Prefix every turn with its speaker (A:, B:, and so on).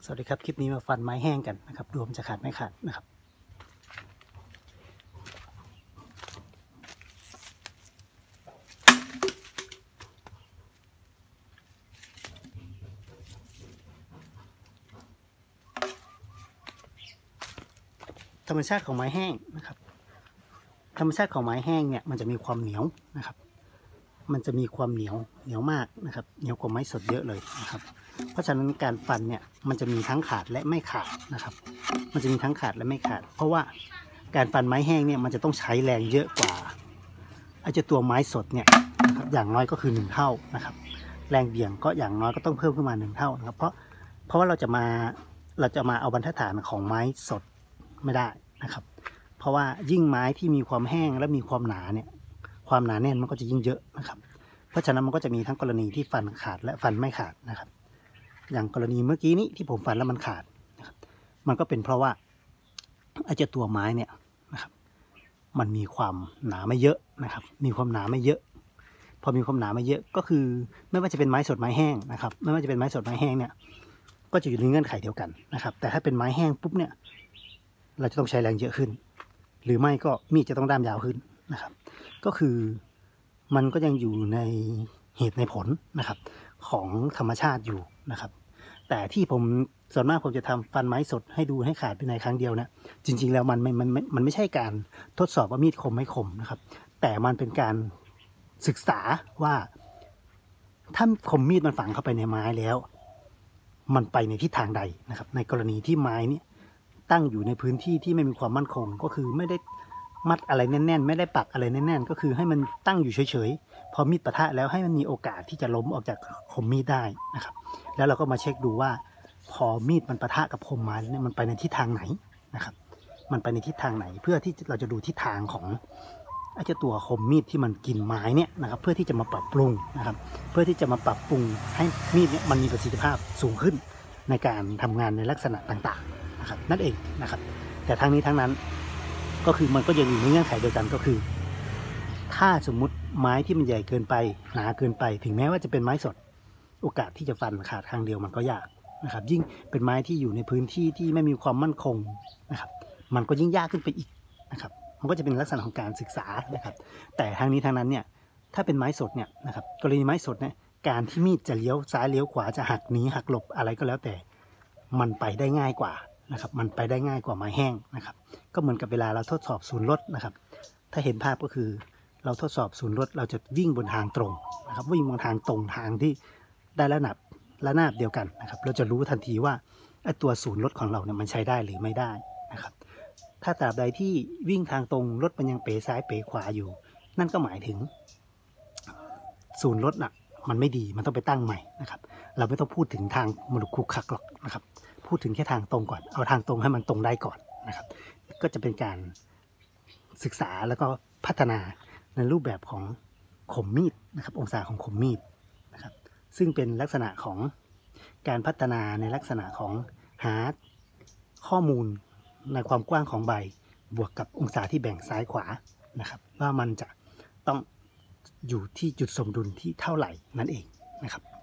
A: สวัสดีครับคลิปนี้มาฟันไม้แห้งกันนะครับรวมจะขาดไม่ขาดนะครับธรรมชาติของไม้แห้งนะครับธรรมชาติของไม้แห้งเนี่ยมันจะมีความเหนียวนะครับมันจะมีความเหนียวมากนะครับเหนียวกว่าไม้สดเยอะเลยนะครับเพราะฉะนั้นการฟันเนี่ยมันจะมีทั้งขาดและไม่ขาดนะครับมันจะมีทั้งขาดและไม่ขาดเพราะว่าการฟันไม้แห้งเนี่ยมันจะต้องใช้แรงเยอะกว่าไอ้เจ้าตัวไม้สดเนี่ยนะครับอย่างน้อยก็คือ1เท่านะครับแรงเบี่ยงก็อย่างน้อยก็ต้องเพิ่มขึ้นมา1เท่านะครับเพราะว่าเราจะมาเอาบรรทัดฐานของไม้สดไม่ได้นะครับเพราะว่ายิ่งไม้ที่มีความแห้งและมีความหนาเนี่ยความหนาแน่นมันก็จะยิ่งเยอะนะครับเพราะฉะนั้นมันก็จะมีทั้งกรณีที่ฟันขาดและฟันไม่ขาดนะครับอย่างกรณีเมื่อกี้นี้ที่ผมฟันแล้วมันขาดนะครับมันก็เป็นเพราะว่าไอ้เจ้าตัวไม้เนี่ยนะครับมันมีความหนาไม่เยอะนะครับมีความหนาไม่เยอะพอมีความหนาไม่เยอะก็คือไม่ว่าจะเป็นไม้สดไม้แห้งนะครับไม่ว่าจะเป็นไม้สดไม้แห้งเนี่ยก็จะอยู่ในเงื่อนไขเดียวกันนะครับแต่ถ้าเป็นไม้แห้งปุ๊บเนี่ยเราจะต้องใช้แรงเยอะขึ้นหรือไม่ก็มีดจะต้องด้ามยาวขึ้นนะครับก็คือมันก็ยังอยู่ในเหตุในผลนะครับของธรรมชาติอยู่นะครับแต่ที่ผมส่วนมากผมจะทำฟันไม้สดให้ดูให้ขาดเป็นในครั้งเดียวนะจริงๆแล้วมันไม่ใช่การทดสอบว่ามีดคมไม่คมนะครับแต่มันเป็นการศึกษาว่าถ้าคมมีดมันฝังเข้าไปในไม้แล้วมันไปในทิศทางใดนะครับในกรณีที่ไม้นี้ตั้งอยู่ในพื้นที่ที่ไม่มีความมั่นคงก็คือไม่ได้มัดอะไรแน่นๆไม่ได้ปักอะไรแน่นๆก็คือให้มันตั้งอยู่เฉยๆพอมีดปะทะแล้วให้มันมีโอกาสที่จะล้มออกจากคมมีดได้นะครับแล้วเราก็มาเช็คดูว่าพอมีดมันปะทะกับคมไม้เนี่ยมันไปในทิศทางไหนนะครับมันไปในทิศทางไหนเพื่อที่เราจะดูทิศทางของไอ้เจ้าตัวคมมีดที่มันกินไม้เนี่ยนะครับเพื่อที่จะมาปรับปรุงนะครับเพื่อที่จะมาปรับปรุงให้มีดเนี่ยมันมีประสิทธิภาพสูงขึ้นในการทำงานในลักษณะต่างๆนะครับนั่นเองนะครับแต่ทั้งนี้ทั้งนั้นก็คือมันก็ยังอยู่ในเงื่อนไขเดียวกันก็คือถ้าสมมุติไม้ที่มันใหญ่เกินไปหนาเกินไปถึงแม้ว่าจะเป็นไม้สดโอกาสที่จะฟันขาดข้างเดียวมันก็ยากนะครับยิ่งเป็นไม้ที่อยู่ในพื้นที่ที่ไม่มีความมั่นคงนะครับมันก็ยิ่งยากขึ้นไปอีกนะครับมันก็จะเป็นลักษณะของการศึกษานะครับแต่ทางนี้ทางนั้นเนี่ยถ้าเป็นไม้สดเนี่ยนะครับกรณีไม้สดเนี่ยการที่มีดจะเลี้ยวซ้ายเลี้ยวขวาจะหักหนีหักหลบอะไรก็แล้วแต่มันไปได้ง่ายกว่านะครับมันไปได้ง่ายกว่าไม้แห้งนะครับก็เหมือนกับเวลาเราทดสอบศูนย์รถนะครับถ้าเห็นภาพก็คือเราทดสอบศูนย์รถเราจะวิ่งบนทางตรงนะครับวิ่งบนทางตรงทางที่ได้ระนาบเดียวกันนะครับเราจะรู้ทันทีว่าไอ้ตัวศูนย์รถของเราเนี่ยมันใช้ได้หรือไม่ได้นะครับถ้าตราบใดที่วิ่งทางตรงรถมันยังเป๋ซ้ายเป๋ขวาอยู่นั่นก็หมายถึงศูนย์รถน่ะมันไม่ดีมันต้องไปตั้งใหม่นะครับเราไม่ต้องพูดถึงทางมนุษย์คุกคักหรอกนะครับพูดถึงแค่ทางตรงก่อนเอาทางตรงให้มันตรงได้ก่อนนะครับก็จะเป็นการศึกษาแล้วก็พัฒนาในรูปแบบของคมมีดนะครับองศาของคมมีดนะครับซึ่งเป็นลักษณะของการพัฒนาในลักษณะของหาข้อมูลในความกว้างของใบบวกกับองศาที่แบ่งซ้ายขวานะครับว่ามันจะต้องอยู่ที่จุดสมดุลที่เท่าไหร่นั่นเองนะครับ